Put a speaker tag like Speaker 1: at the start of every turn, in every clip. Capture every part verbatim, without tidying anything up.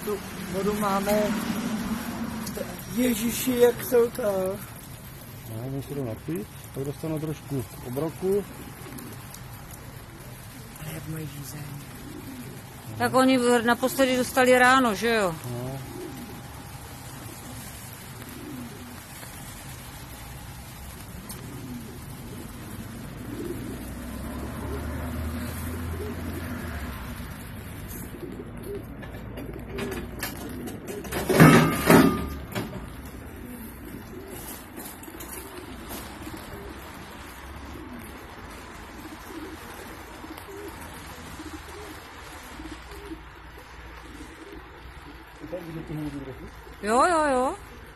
Speaker 1: tu vodu máme. Ježiši, jak jsou to.
Speaker 2: No, se jdou napít, tak dostanou trošku obroku.
Speaker 1: Ale jak mají žízeň.
Speaker 3: Tak oni naposledy dostali ráno, že jo?
Speaker 2: No.
Speaker 3: Jo, jo, jo.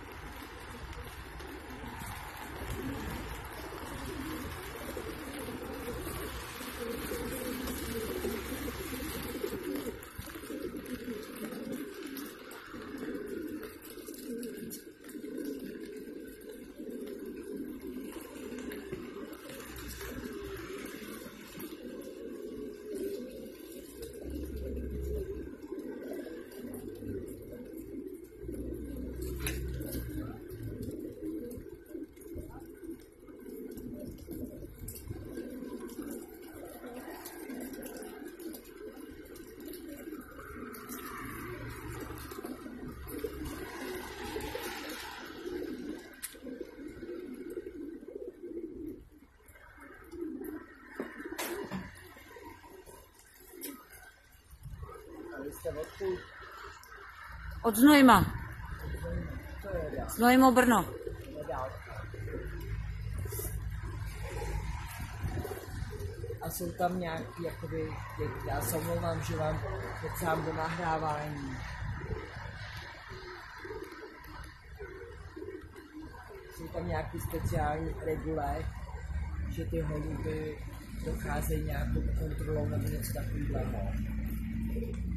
Speaker 3: Od Znojma. Znojmo Brno.
Speaker 1: A jsou tam nějaký, jakoby, já se omlouvám, že vám kecám do nahrávání. Jsou tam nějaký speciální regule, že ty holuby docházejí nějakou kontrolou nebo něco takového.